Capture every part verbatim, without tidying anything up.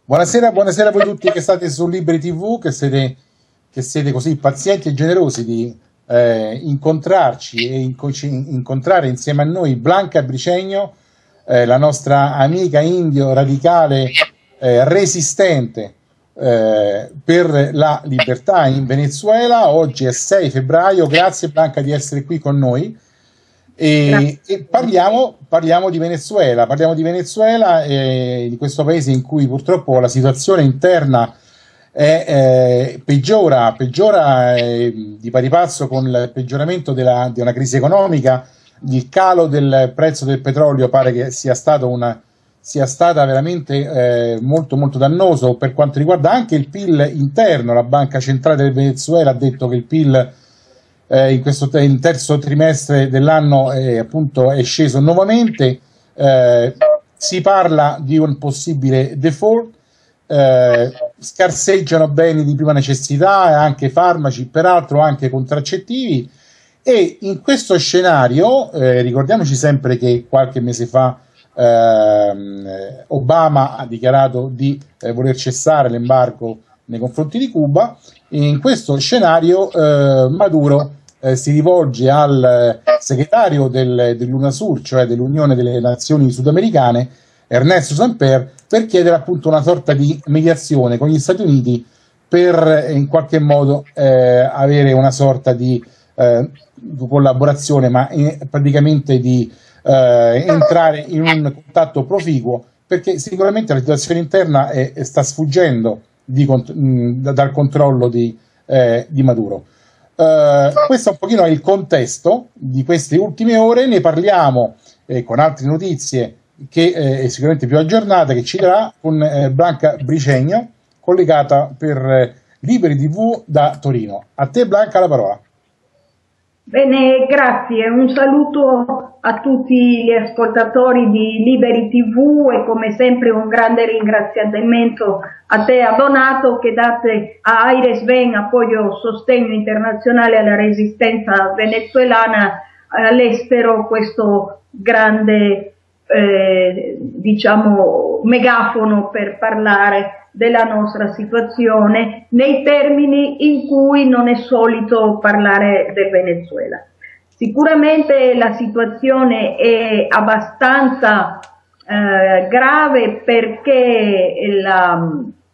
Buonasera, buonasera a voi tutti che state su Liberi ti vu, che siete, che siete così pazienti e generosi di eh, incontrarci e inco- incontrare insieme a noi Blanca Bricegno, eh, la nostra amica indio radicale eh, resistente eh, per la libertà in Venezuela. Oggi è sei febbraio, grazie Blanca di essere qui con noi. E, e parliamo, parliamo di Venezuela, parliamo di Venezuela e di questo paese in cui purtroppo la situazione interna è, eh, peggiora, peggiora eh, di pari passo con il peggioramento della, di una crisi economica. Il calo del prezzo del petrolio pare che sia stato una, sia stata veramente eh, molto molto dannoso per quanto riguarda anche il P I L interno. La Banca Centrale del Venezuela ha detto che il P I L Eh, in questo te- in terzo trimestre dell'anno eh, appunto è sceso nuovamente. Eh, si parla di un possibile default, eh, scarseggiano beni di prima necessità, anche farmaci, peraltro anche contraccettivi, e in questo scenario eh, ricordiamoci sempre che qualche mese fa ehm, Obama ha dichiarato di eh, voler cessare l'embargo nei confronti di Cuba. In questo scenario eh, Maduro eh, si rivolge al segretario del, dell'UNASUR, cioè dell'Unione delle Nazioni Sudamericane, Ernesto Samper, per chiedere appunto una sorta di mediazione con gli Stati Uniti per in qualche modo eh, avere una sorta di, eh, di collaborazione, ma in, praticamente di eh, entrare in un contatto proficuo, perché sicuramente la situazione interna è, è, sta sfuggendo Di, mh, dal controllo di, eh, di Maduro. Uh, questo è un pochino il contesto di queste ultime ore. Ne parliamo eh, con altre notizie che eh, sicuramente più aggiornate, che ci darà con eh, Blanca Bricegno, collegata per eh, Liberi ti vu da Torino. A te Blanca la parola. Bene, grazie. Un saluto a tutti gli ascoltatori di Liberi ti vu e come sempre un grande ringraziamento a te, a Donato, che date a Aires Ven appoggio sostegno internazionale alla resistenza venezuelana all'estero, questo grande eh, diciamo megafono per parlare della nostra situazione nei termini in cui non è solito parlare del Venezuela. Sicuramente la situazione è abbastanza eh, grave perché la,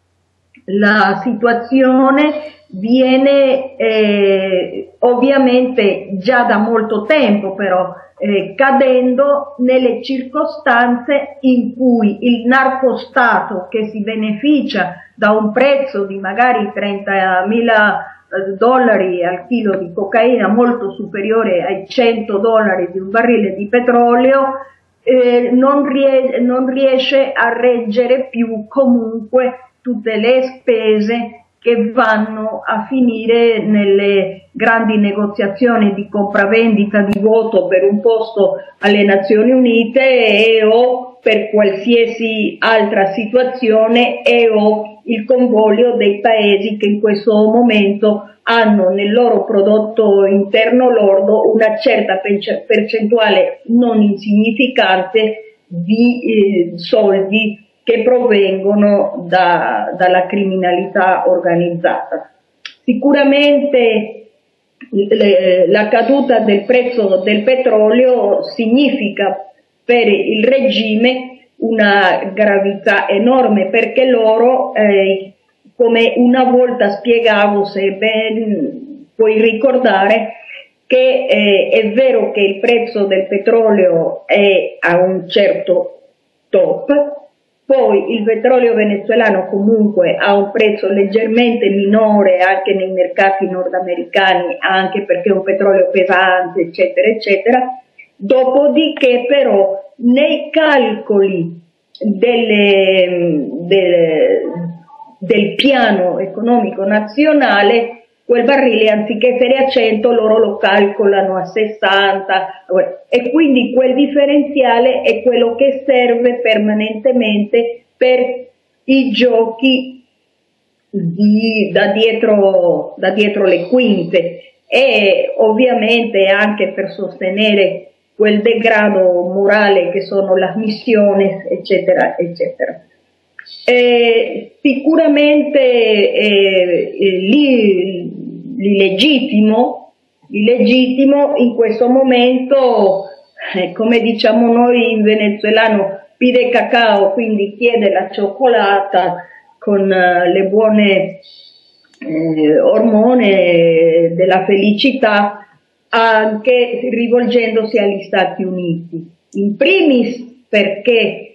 la situazione viene eh, ovviamente già da molto tempo però Eh, cadendo nelle circostanze in cui il narcostato, che si beneficia da un prezzo di magari trentamila dollari al chilo di cocaina, molto superiore ai cento dollari di un barile di petrolio, eh, non, ries- non riesce a reggere più comunque tutte le spese che vanno a finire nelle grandi negoziazioni di compravendita di voto per un posto alle Nazioni Unite e o per qualsiasi altra situazione e o il convoglio dei paesi che in questo momento hanno nel loro prodotto interno lordo una certa percentuale non insignificante di eh, soldi che provengono da, dalla criminalità organizzata. Sicuramente le, la caduta del prezzo del petrolio significa per il regime una gravità enorme, perché loro, eh, come una volta spiegavo, se ben puoi ricordare, che eh, è vero che il prezzo del petrolio è a un certo top, poi il petrolio venezuelano comunque ha un prezzo leggermente minore anche nei mercati nordamericani, anche perché è un petrolio pesante, eccetera, eccetera. Dopodiché però nei calcoli delle, delle, del piano economico nazionale, quel barile anziché essere a cento loro lo calcolano a sessanta, e quindi quel differenziale è quello che serve permanentemente per i giochi di, da, dietro, da dietro le quinte e ovviamente anche per sostenere quel degrado morale che sono las misiones, eccetera, eccetera. Eh, sicuramente eh, eh, l'illegittimo, l'illegittimo in questo momento, eh, come diciamo noi in venezuelano, pide cacao, quindi chiede la cioccolata con uh, le buone eh, ormone della felicità, anche rivolgendosi agli Stati Uniti. In primis perché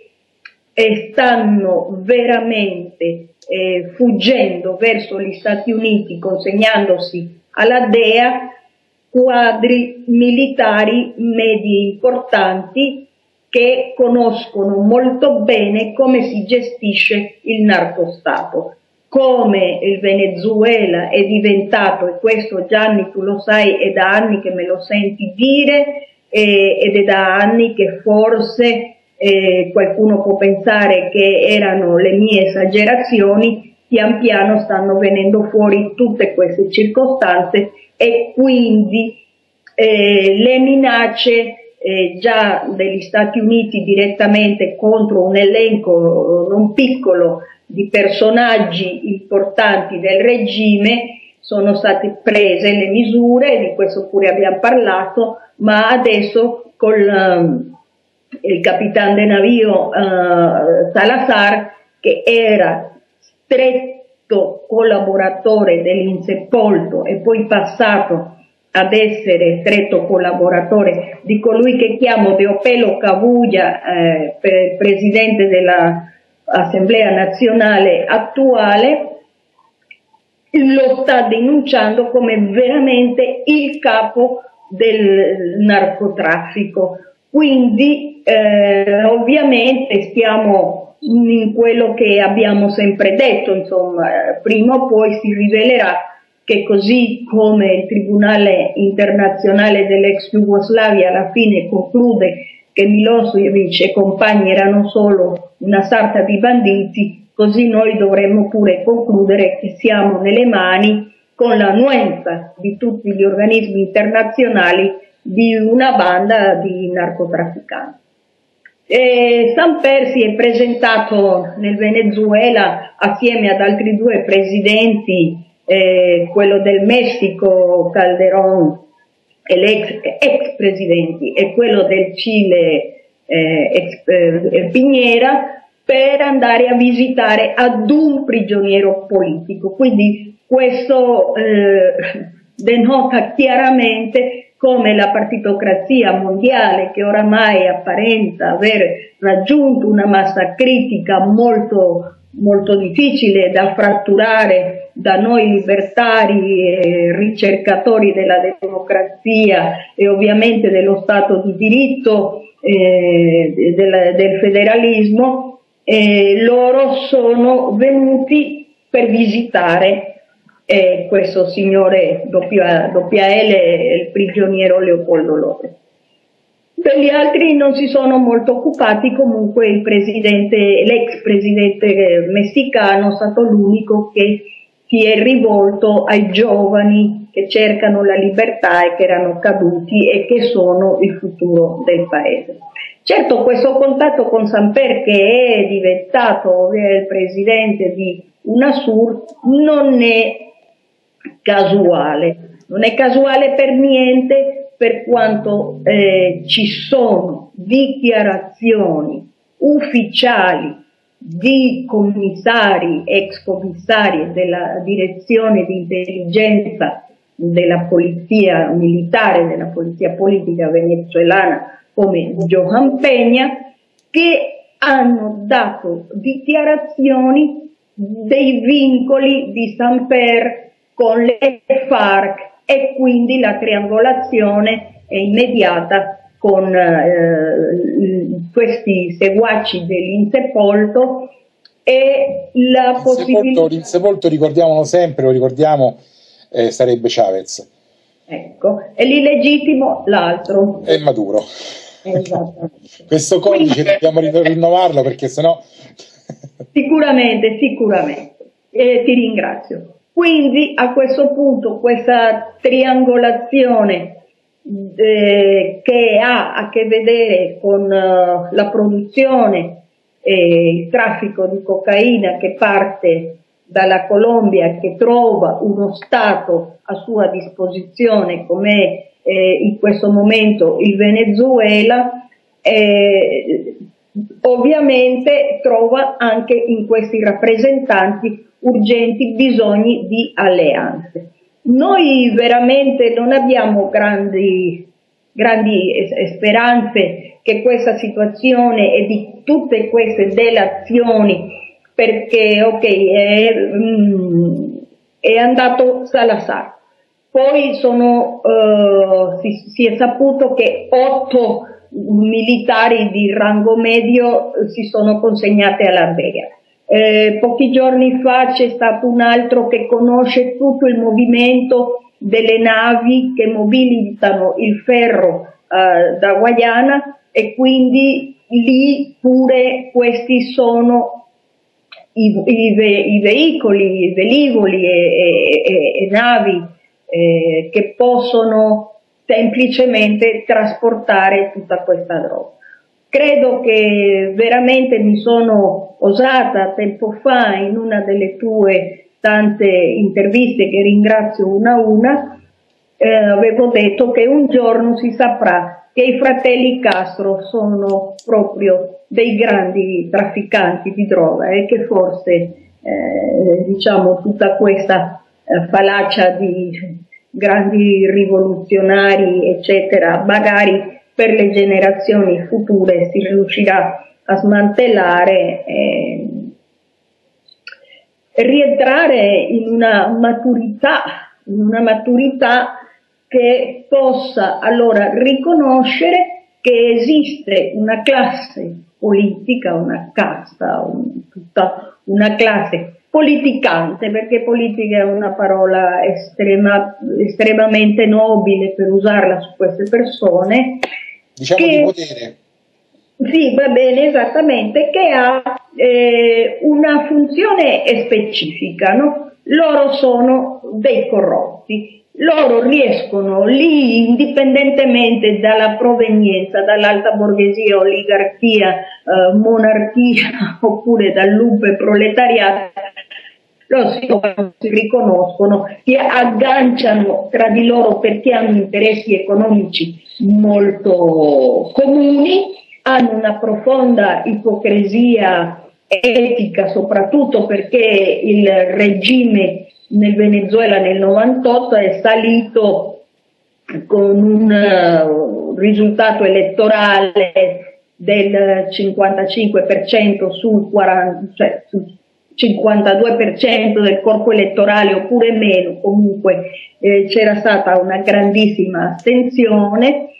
stanno veramente eh, fuggendo verso gli Stati Uniti, consegnandosi alla D E A quadri militari medi importanti che conoscono molto bene come si gestisce il narcostato, come il Venezuela è diventato, e questo Gianni tu lo sai, è da anni che me lo senti dire, eh, ed è da anni che forse eh, qualcuno può pensare che erano le mie esagerazioni, pian piano stanno venendo fuori tutte queste circostanze e quindi eh, le minacce eh, già degli Stati Uniti direttamente contro un elenco non piccolo di personaggi importanti del regime, sono state prese le misure, di questo pure abbiamo parlato, ma adesso col um, il capitano de navío uh, Salazar, che era stretto collaboratore dell'Insepolto e poi passato ad essere stretto collaboratore di colui che chiamo Teopelo Kabuya, eh, per presidente dell'Assemblea nazionale attuale, lo sta denunciando come veramente il capo del narcotraffico. Quindi eh, ovviamente stiamo in quello che abbiamo sempre detto, insomma, prima o poi si rivelerà che così come il Tribunale internazionale dell'ex Jugoslavia alla fine conclude che Milosevic e compagni erano solo una sarta di banditi, così noi dovremmo pure concludere che siamo nelle mani, con l'annuenza di tutti gli organismi internazionali, di una banda di narcotrafficanti. E Samper si è presentato nel Venezuela assieme ad altri due presidenti, eh, quello del Messico Calderón e l'ex ex presidenti e quello del Cile eh, ex, eh, Piñera, per andare a visitare ad un prigioniero politico. Quindi questo eh, denota chiaramente come la partitocrazia mondiale, che oramai apparenta aver raggiunto una massa critica molto, molto difficile da fratturare da noi libertari e ricercatori della democrazia e ovviamente dello Stato di diritto, eh, del, del federalismo, eh, loro sono venuti per visitare eh, questo signore doppia, doppia L, il prigioniero Leopoldo López. Per gli altri non si sono molto occupati, comunque il presidente, l'ex presidente messicano è stato l'unico che si è rivolto ai giovani che cercano la libertà e che erano caduti e che sono il futuro del paese. Certo, questo contatto con Samper, che è diventato il presidente di UNASUR, non è casuale, non è casuale per niente, per quanto eh, ci sono dichiarazioni ufficiali di commissari, ex commissari della direzione di intelligenza della polizia militare, della polizia politica venezuelana, come Johan Peña, che hanno dato dichiarazioni dei vincoli di Samper con le FARC e quindi la triangolazione è immediata con eh, questi seguaci dell'Insepolto e la possibilità... L'Insepolto, ricordiamolo sempre, lo ricordiamo, eh, sarebbe Chavez. Ecco, e l'illegittimo l'altro. È Maduro. Esattamente. Questo codice dobbiamo rinnovarlo perché sennò... Sicuramente, sicuramente. Eh, ti ringrazio. Quindi a questo punto questa triangolazione eh, che ha a che vedere con uh, la produzione eh, il traffico di cocaina che parte dalla Colombia, che trova uno Stato a sua disposizione come eh, in questo momento il Venezuela, eh, ovviamente trova anche in questi rappresentanti urgenti bisogni di alleanze. Noi veramente non abbiamo grandi, grandi speranze che questa situazione e di tutte queste delazioni, perché ok, è, mm, è andato Salazar, poi sono, uh, si, si è saputo che otto militari di rango medio si sono consegnati alla Vega. Eh, pochi giorni fa c'è stato un altro che conosce tutto il movimento delle navi che mobilitano il ferro uh, da Guayana, e quindi lì pure questi sono i, i, i veicoli, i velivoli e, e, e, e navi eh, che possono semplicemente trasportare tutta questa droga. Credo che veramente mi sono osata tempo fa in una delle tue tante interviste, che ringrazio una a una, eh, avevo detto che un giorno si saprà che i fratelli Castro sono proprio dei grandi trafficanti di droga e che forse eh, diciamo tutta questa eh, fallacia di grandi rivoluzionari eccetera magari per le generazioni future si riuscirà a smantellare e rientrare in una maturità, in una maturità che possa allora riconoscere che esiste una classe politica, una casta, un, tutta una classe politicante, perché politica è una parola estrema, estremamente nobile per usarla su queste persone. Diciamo che, di potere. Sì, va bene, esattamente, che ha eh, una funzione specifica, no? Loro sono dei corrotti, loro riescono lì, indipendentemente dalla provenienza, dall'alta borghesia, oligarchia, eh, monarchia oppure dall'upe proletariato, loro si, si riconoscono, si agganciano tra di loro perché hanno interessi economici molto comuni, hanno una profonda ipocrisia etica, soprattutto perché il regime nel Venezuela nel novantotto è salito con un uh, risultato elettorale del cinquantacinque per cento sul, quaranta, cioè, sul cinquantadue per cento del corpo elettorale oppure meno, comunque eh, c'era stata una grandissima astensione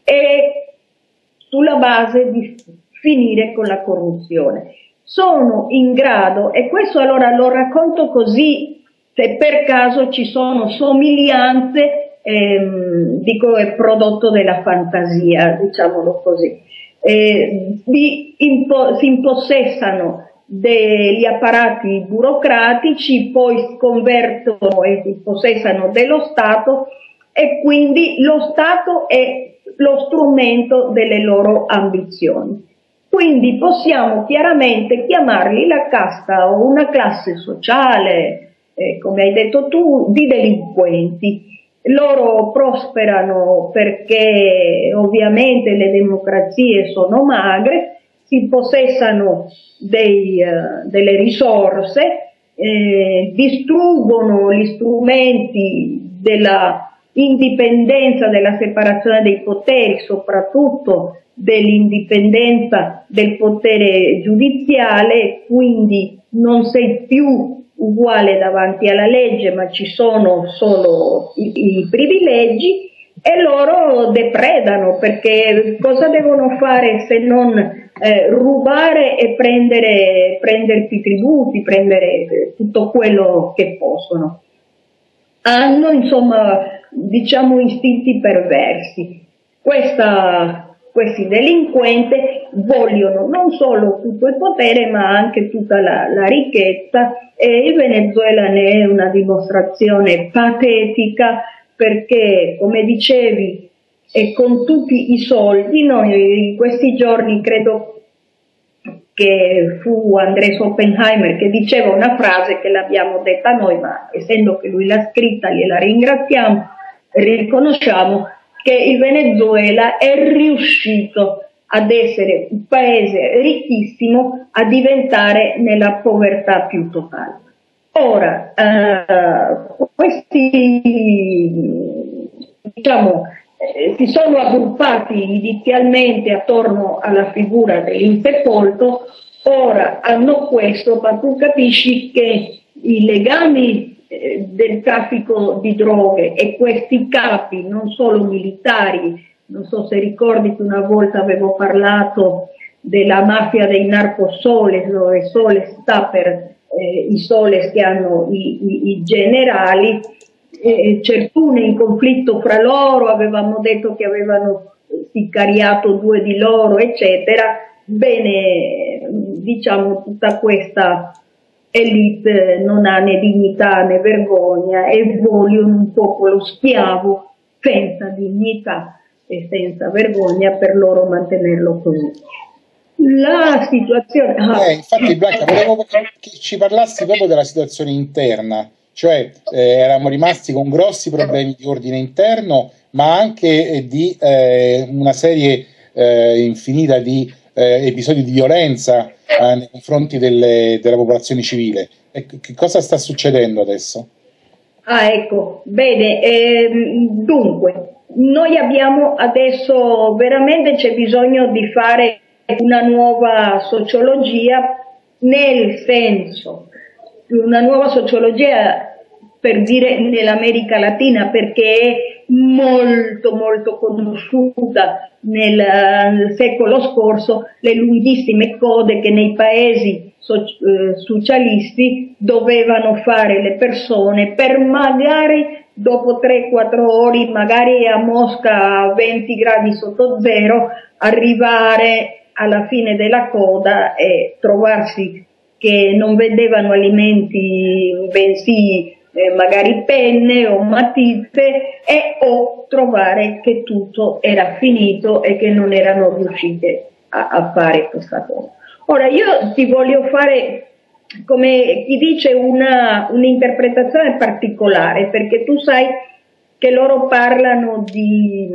e sulla base di finire con la corruzione. Sono in grado, e questo allora lo racconto così, se per caso ci sono somiglianze, ehm, dico è prodotto della fantasia, diciamolo così, eh, di impo- si impossessano degli apparati burocratici, poi convertono e si impossessano dello Stato e quindi lo Stato è lo strumento delle loro ambizioni. Quindi possiamo chiaramente chiamarli la casta o una classe sociale, eh, come hai detto tu, di delinquenti. Loro prosperano perché ovviamente le democrazie sono magre, si possessano dei, uh, delle risorse, eh, distruggono gli strumenti della indipendenza, della separazione dei poteri, soprattutto dell'indipendenza del potere giudiziale, quindi non sei più uguale davanti alla legge, ma ci sono solo i, i privilegi e loro depredano, perché cosa devono fare se non eh, rubare e prendere, prendersi tributi, prendere tutto quello che possono. Hanno insomma, diciamo, istinti perversi. Questa, questi delinquenti vogliono non solo tutto il potere ma anche tutta la, la ricchezza, e il Venezuela ne è una dimostrazione patetica, perché come dicevi, e con tutti i soldi, noi in questi giorni credo che fu Andrés Oppenheimer, che diceva una frase che l'abbiamo detta noi, ma essendo che lui l'ha scritta gliela ringraziamo, riconosciamo che il Venezuela è riuscito ad essere un paese ricchissimo a diventare nella povertà più totale. Ora, eh, questi, diciamo, eh, si sono aggruppati inizialmente attorno alla figura dell'insepolto, ora hanno questo, ma tu capisci che i legami eh, del traffico di droghe e questi capi, non solo militari, non so se ricordi che una volta avevo parlato della mafia dei narcosoles, dove Soles sta per eh, i soles che hanno i, i, i generali, eh, certune in conflitto fra loro, avevamo detto che avevano sicariato due di loro, eccetera. Bene, diciamo, tutta questa elite non ha né dignità né vergogna e vogliono un popolo schiavo senza dignità e senza vergogna per loro mantenerlo così. La situazione... Eh, infatti Blanca, volevo che ci parlassi proprio della situazione interna, cioè eh, eravamo rimasti con grossi problemi di ordine interno, ma anche eh, di eh, una serie eh, infinita di eh, episodi di violenza eh, nei confronti delle, della popolazione civile. E che cosa sta succedendo adesso? Ah, ecco, bene, ehm, dunque, noi abbiamo adesso, veramente c'è bisogno di fare una nuova sociologia, nel senso, una nuova sociologia per dire nell'America Latina, perché è molto molto conosciuta nel, nel secolo scorso, le lunghissime code che nei paesi so, eh, socialisti dovevano fare le persone per magari dopo tre quattro ore, magari a Mosca a venti gradi sotto zero, arrivare alla fine della coda e trovarsi che non vendevano alimenti, bensì eh, magari penne o matite, e o trovare che tutto era finito e che non erano riuscite a, a fare questa cosa. Ora io ti voglio fare, come chi dice, una un'interpretazione particolare, perché tu sai che loro parlano di,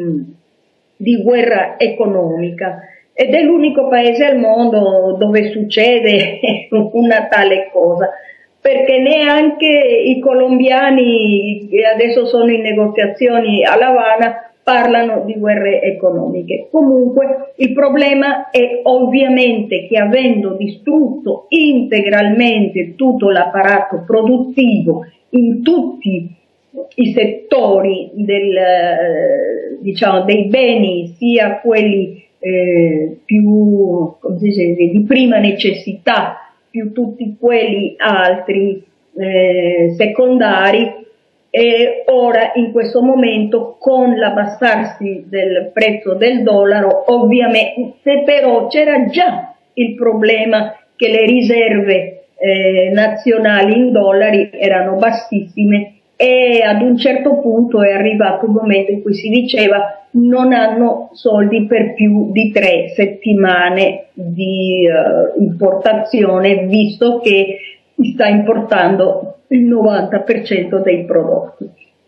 di guerra economica ed è l'unico paese al mondo dove succede una tale cosa, perché neanche i colombiani, che adesso sono in negoziazioni a L'Avana, parlano di guerre economiche. Comunque il problema è ovviamente che, avendo distrutto integralmente tutto l'apparato produttivo in tutti i settori del, diciamo, dei beni, sia quelli eh, più, come si dice, di prima necessità, più tutti quelli altri eh, secondari, e ora in questo momento con l'abbassarsi del prezzo del dollaro, ovviamente, però c'era già il problema che le riserve eh, nazionali in dollari erano bassissime, e ad un certo punto è arrivato un momento in cui si diceva non hanno soldi per più di tre settimane di uh, importazione, visto che si sta importando il novanta per cento dei prodotti.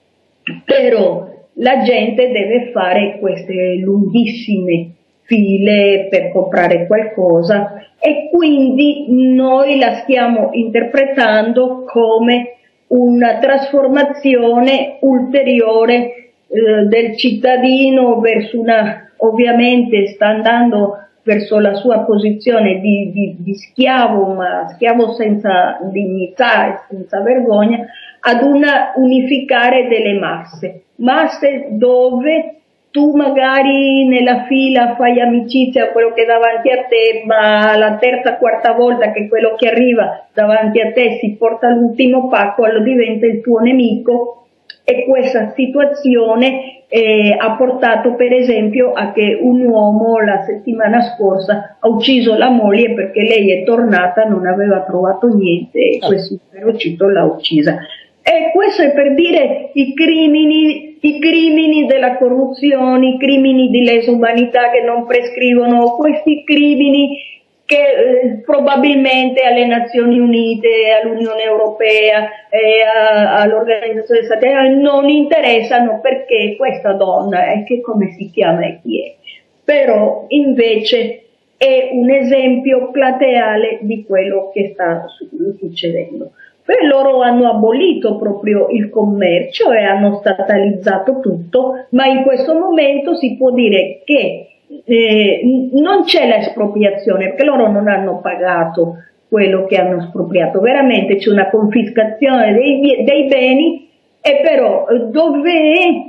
Però la gente deve fare queste lunghissime file per comprare qualcosa, e quindi noi la stiamo interpretando come una trasformazione ulteriore eh, del cittadino verso una, ovviamente sta andando verso la sua posizione di, di, di schiavo, ma schiavo senza dignità e senza vergogna, ad una unificare delle masse, masse dove tu magari nella fila fai amicizia a quello che è davanti a te, ma la terza, quarta volta che quello che arriva davanti a te si porta l'ultimo pacco, allora diventa il tuo nemico. E questa situazione eh, ha portato per esempio a che un uomo la settimana scorsa ha ucciso la moglie perché lei è tornata, non aveva trovato niente e questo ferocito l'ha uccisa. E questo è per dire i crimini, i crimini della corruzione, i crimini di lesa umanità che non prescrivono, questi crimini che eh, probabilmente alle Nazioni Unite, all'Unione Europea e all'Organizzazione dei Stati Uniti non interessano, perché questa donna è che come si chiama e chi è. Però invece è un esempio plateale di quello che sta succedendo. Poi loro hanno abolito proprio il commercio e hanno statalizzato tutto, ma in questo momento si può dire che eh, non c'è l'espropriazione, perché loro non hanno pagato quello che hanno espropriato, veramente c'è una confiscazione dei, dei beni, e però dove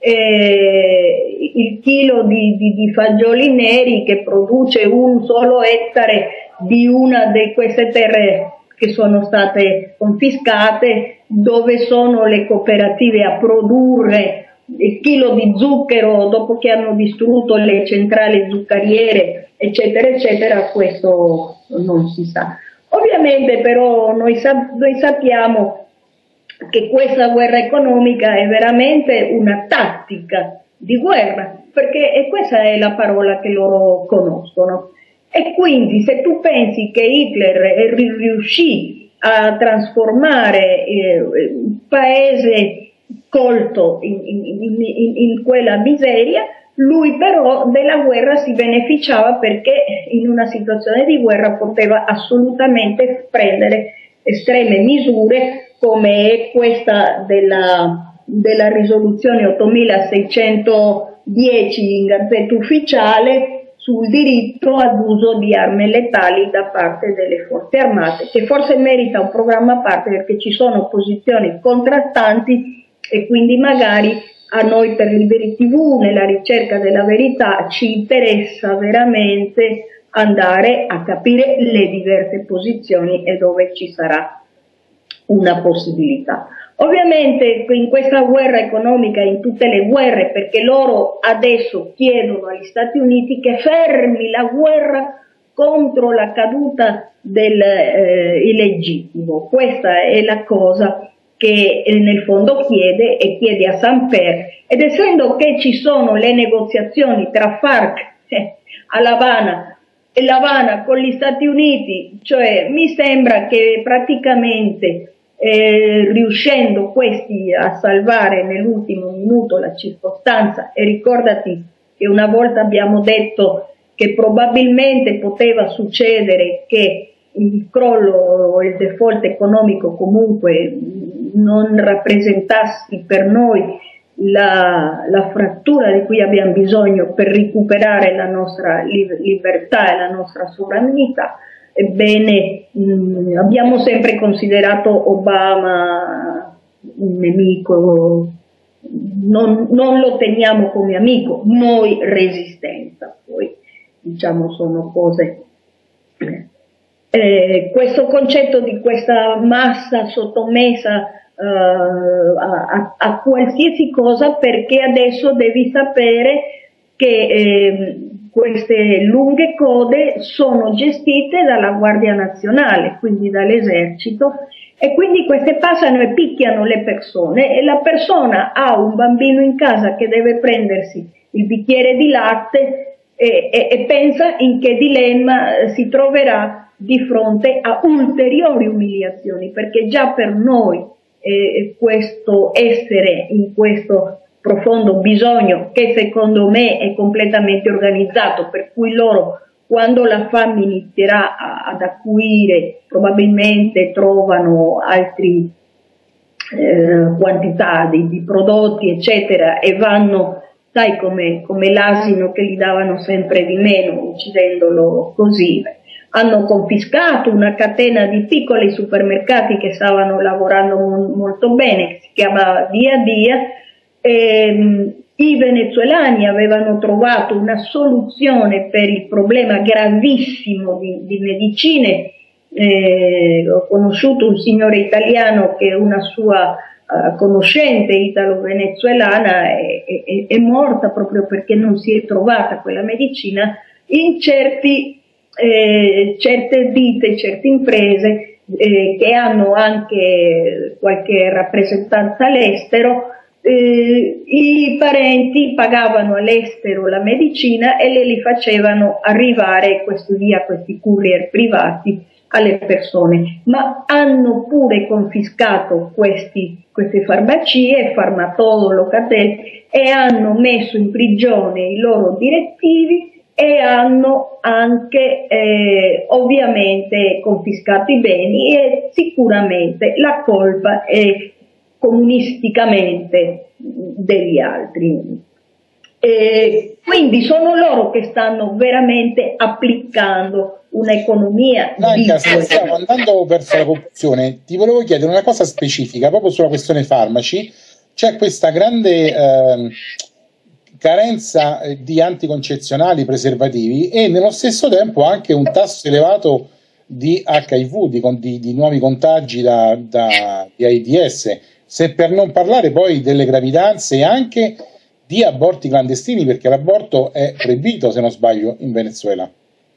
eh, il chilo di, di, di fagioli neri che produce un solo ettare di una di queste terre che sono state confiscate, dove sono le cooperative a produrre il chilo di zucchero dopo che hanno distrutto le centrali zuccheriere, eccetera, eccetera, questo non si sa. Ovviamente però noi, sa- noi sappiamo che questa guerra economica è veramente una tattica di guerra, perché e questa è la parola che loro conoscono. E quindi se tu pensi che Hitler riuscì a trasformare eh, un paese colto in, in, in, in quella miseria, lui però della guerra si beneficiava, perché in una situazione di guerra poteva assolutamente prendere estreme misure, come è questa della, della risoluzione ottomilaseicentodieci in Gazzetta Ufficiale sul diritto ad uso di armi letali da parte delle forze armate, che forse merita un programma a parte, perché ci sono posizioni contrastanti e quindi magari a noi per Liberi tivù, nella ricerca della verità, ci interessa veramente andare a capire le diverse posizioni e dove ci sarà una possibilità. Ovviamente in questa guerra economica, in tutte le guerre, perché loro adesso chiedono agli Stati Uniti che fermi la guerra contro la caduta del eh, illegittimo, questa è la cosa che eh, nel fondo chiede e chiede a Samper, ed essendo che ci sono le negoziazioni tra FARC eh, a L'Avana e L'Avana con gli Stati Uniti, cioè mi sembra che praticamente Eh, riuscendo questi a salvare nell'ultimo minuto la circostanza, e ricordati che una volta abbiamo detto che probabilmente poteva succedere che il crollo o il default economico comunque non rappresentasse per noi la, la frattura di cui abbiamo bisogno per recuperare la nostra li- libertà e la nostra sovranità. Ebbene, mh, abbiamo sempre considerato Obama un nemico, non, non lo teniamo come amico, noi resistenza, poi diciamo sono cose. Eh, questo concetto di questa massa sottomessa eh, a, a, a qualsiasi cosa, perché adesso devi sapere che eh, queste lunghe code sono gestite dalla Guardia Nazionale, quindi dall'esercito, e quindi queste passano e picchiano le persone, e la persona ha un bambino in casa che deve prendersi il bicchiere di latte e, e, e pensa in che dilemma si troverà di fronte a ulteriori umiliazioni, perché già per noi eh, questo essere in questo profondo bisogno, che secondo me è completamente organizzato, per cui loro, quando la fame inizierà a, ad acuire, probabilmente trovano altri eh, quantità di, di prodotti eccetera, e vanno, sai, come, come l'asino che gli davano sempre di meno, uccidendolo così. Hanno confiscato una catena di piccoli supermercati che stavano lavorando mo- molto bene, che si chiama Via Via. Eh, I venezuelani avevano trovato una soluzione per il problema gravissimo di, di medicine. Eh, ho conosciuto un signore italiano che una sua uh, conoscente italo-venezuelana è, è, è morta proprio perché non si è trovata quella medicina in certi, eh, certe ditte, certe imprese eh, che hanno anche qualche rappresentanza all'estero. eh, i parenti pagavano all'estero la medicina e le li facevano arrivare questo via questi courier privati alle persone, ma hanno pure confiscato questi, queste farmacie, Farmatodo, Locatel, e hanno messo in prigione i loro direttivi e hanno anche eh, ovviamente confiscato i beni, e sicuramente la colpa è comunisticamente degli altri. E quindi sono loro che stanno veramente applicando un'economia di... Stiamo andando verso la conclusione. Ti volevo chiedere una cosa specifica proprio sulla questione farmaci. C'è questa grande eh, carenza di anticoncezionali, preservativi, e nello stesso tempo anche un tasso elevato di acca i vu, di, di, di nuovi contagi da, da di AIDS, se per non parlare poi delle gravidanze e anche di aborti clandestini, perché l'aborto è proibito, se non sbaglio, in Venezuela.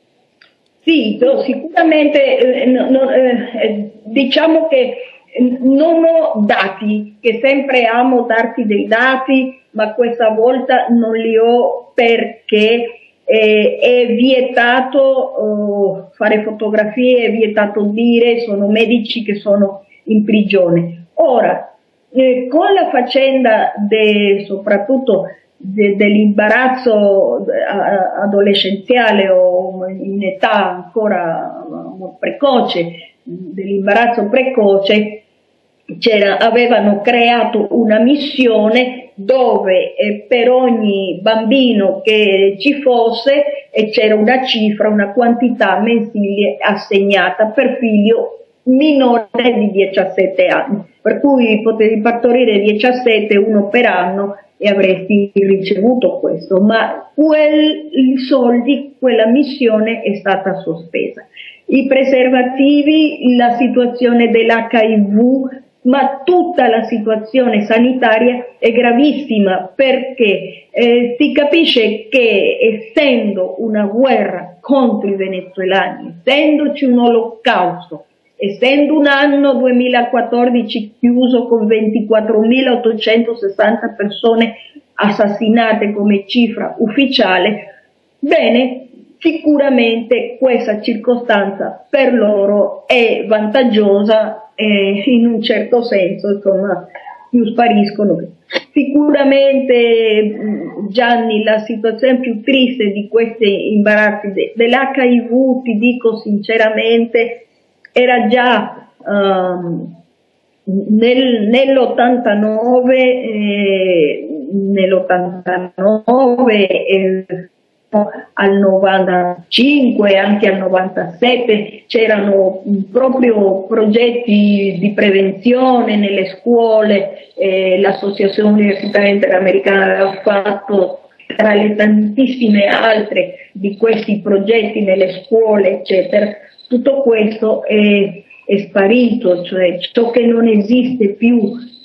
Sì, sicuramente eh, no, no, eh, diciamo che non ho dati, che sempre amo darti dei dati, ma questa volta non li ho perché eh, è vietato oh, fare fotografie, è vietato dire, sono medici che sono in prigione. Ora, Eh, con la faccenda de, soprattutto de, dell'imbarazzo adolescenziale o in età ancora precoce, dell'imbarazzo precoce, c'era, avevano creato una missione dove eh, per ogni bambino che ci fosse e c'era una cifra, una quantità mensile assegnata per figlio minore di diciassette anni, per cui potevi partorire diciassette, uno per anno, e avresti ricevuto questo, ma quei soldi, quella missione è stata sospesa. I preservativi, la situazione dell'acca i vu, ma tutta la situazione sanitaria è gravissima, perché eh, si capisce che essendo una guerra contro i venezuelani, essendoci un olocausto, essendo un anno duemilaquattordici chiuso con ventiquattromilaottocentosessanta persone assassinate come cifra ufficiale, bene, sicuramente questa circostanza per loro è vantaggiosa e in un certo senso, insomma, più spariscono. Sicuramente, Gianni, la situazione più triste di questi imbarazzi dell'acca i vu, ti dico sinceramente, era già um, nel, nell'ottantanove, eh, nell'ottantanove eh, al novantacinque, anche al novantasette, c'erano proprio progetti di prevenzione nelle scuole, eh, l'Associazione Universitaria Interamericana aveva fatto, tra le tantissime altre di questi progetti nelle scuole, eccetera. Tutto questo è, è sparito, cioè ciò che non esiste più,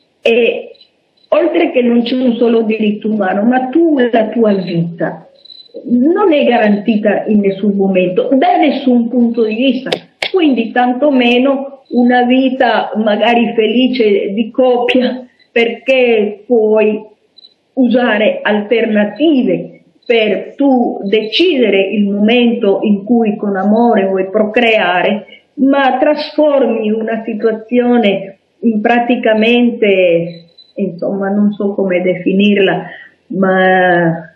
e oltre che non c'è un solo diritto umano, ma tu, la tua vita non è garantita in nessun momento, da nessun punto di vista, quindi tantomeno una vita magari felice di coppia, perché puoi usare alternative per tu decidere il momento in cui con amore vuoi procreare, ma trasformi una situazione in praticamente, insomma, non so come definirla, ma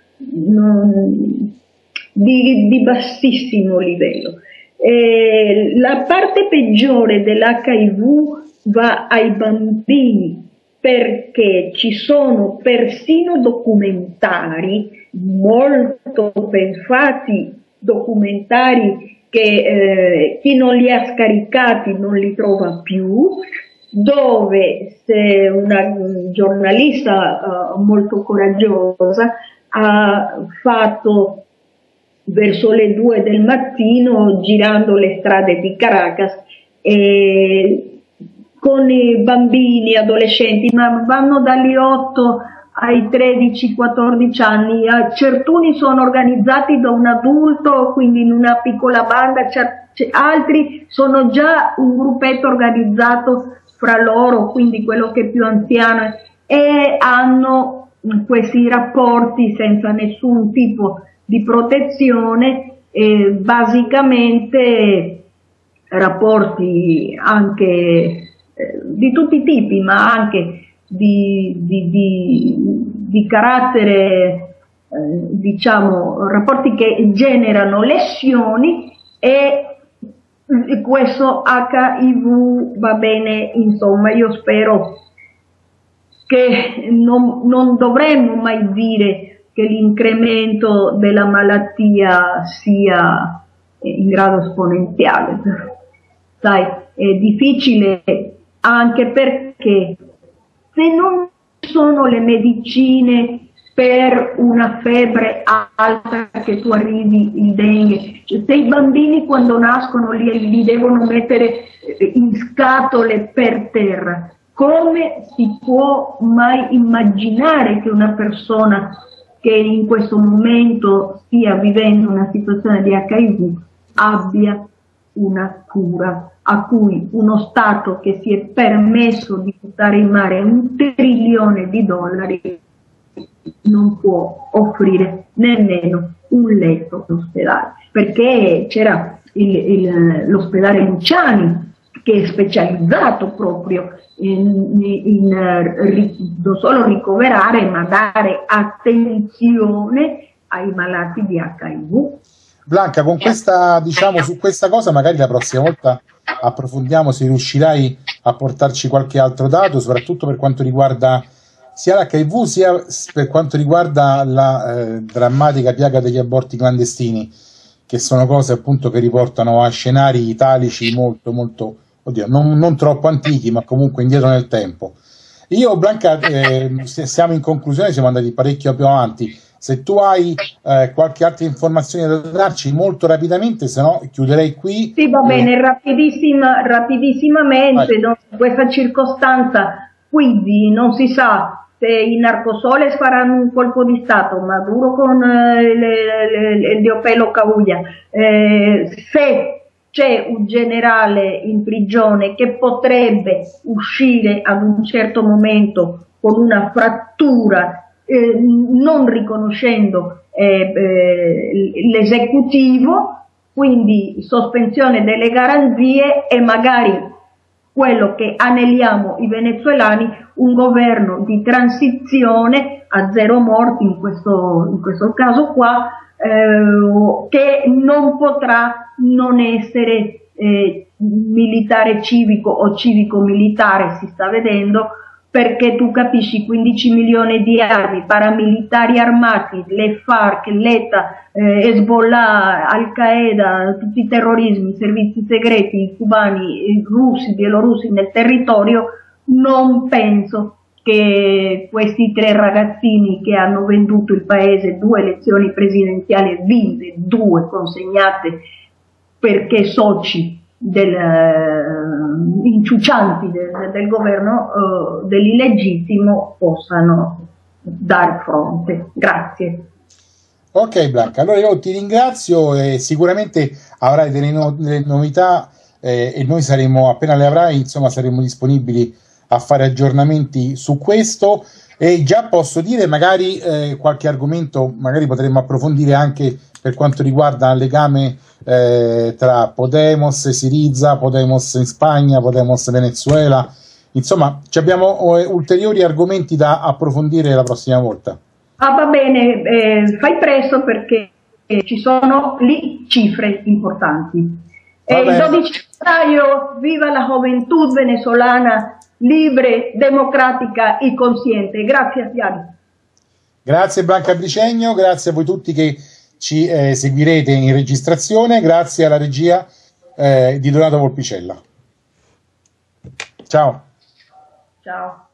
non, di, di bassissimo livello. Eh, la parte peggiore dell'acca i vu va ai bambini, perché ci sono persino documentari molto ben fatti, documentari che eh, chi non li ha scaricati non li trova più, dove se una giornalista uh, molto coraggiosa ha fatto verso le due del mattino, girando le strade di Caracas, e con i bambini, adolescenti, ma vanno dagli otto ai tredici quattordici anni, certuni sono organizzati da un adulto, quindi in una piccola banda, altri sono già un gruppetto organizzato fra loro, quindi quello che è più anziano e hanno questi rapporti senza nessun tipo di protezione, e basicamente rapporti anche eh, di tutti i tipi, ma anche di, di, di, di carattere, eh, diciamo, rapporti che generano lesioni, e questo acca i vu va bene. Insomma, io spero che non, non dovremmo mai dire che l'incremento della malattia sia in grado esponenziale. Sai, è difficile anche perché se non sono le medicine per una febbre alta che tu arrivi il dengue, cioè, se i bambini quando nascono li, li devono mettere in scatole per terra, come si può mai immaginare che una persona che in questo momento stia vivendo una situazione di acca i vu abbia una cura a cui uno Stato che si è permesso di buttare in mare un trilione di dollari non può offrire nemmeno un letto all'ospedale, perché c'era l'ospedale Luciani che è specializzato proprio in, in, in non solo ricoverare ma dare attenzione ai malati di acca i vu. Blanca, con questa, diciamo, su questa cosa magari la prossima volta approfondiamo, se riuscirai a portarci qualche altro dato, soprattutto per quanto riguarda sia l'acca i vu sia per quanto riguarda la eh, drammatica piaga degli aborti clandestini, che sono cose appunto che riportano a scenari italici molto molto, oddio, non, non troppo antichi, ma comunque indietro nel tempo. Io, Blanca, eh, siamo in conclusione, siamo andati parecchio più avanti. Se tu hai eh, qualche altra informazione da darci molto rapidamente, se no chiuderei qui. Sì, va bene, eh. rapidissima, rapidissimamente, in questa circostanza, quindi non si sa se i narcosoles faranno un colpo di Stato, Maduro con eh, le, le, il diopelo Cavuglia, eh, se c'è un generale in prigione che potrebbe uscire ad un certo momento con una frattura, Eh, non riconoscendo eh, eh, l'esecutivo, quindi sospensione delle garanzie e magari quello che aneliamo i venezuelani, un governo di transizione a zero morti in questo, in questo caso qua, eh, che non potrà non essere eh, militare civico o civico-militare, si sta vedendo, perché tu capisci quindici milioni di armi, paramilitari armati, le FARC, l'ETA, eh, Hezbollah, Al-Qaeda, tutti i terrorismi, i servizi segreti, i cubani, i russi, i bielorussi nel territorio, non penso che questi tre ragazzini che hanno venduto il paese, due elezioni presidenziali vinte, due consegnate perché soci del, uh, inciucianti del, del governo uh, dell'illegittimo, possano dar fronte. Grazie. Ok Blanca, allora io ti ringrazio e sicuramente avrai delle, no delle novità eh, e noi saremo, appena le avrai, insomma, saremo disponibili a fare aggiornamenti su questo, e già posso dire magari eh, qualche argomento magari potremmo approfondire anche per quanto riguarda il legame eh, tra Podemos, Siriza, Podemos in Spagna, Podemos Venezuela, insomma abbiamo eh, ulteriori argomenti da approfondire la prossima volta. Ah, va bene, eh, fai presto perché eh, ci sono lì cifre importanti. Eh, il dodici febbraio, viva la gioventù venezolana libre, democratica e consciente. Grazie Flavio. Grazie Blanca Bricegno, grazie a voi tutti che ci eh, seguirete in registrazione, grazie alla regia eh, di Donato Volpicella. Ciao. Ciao.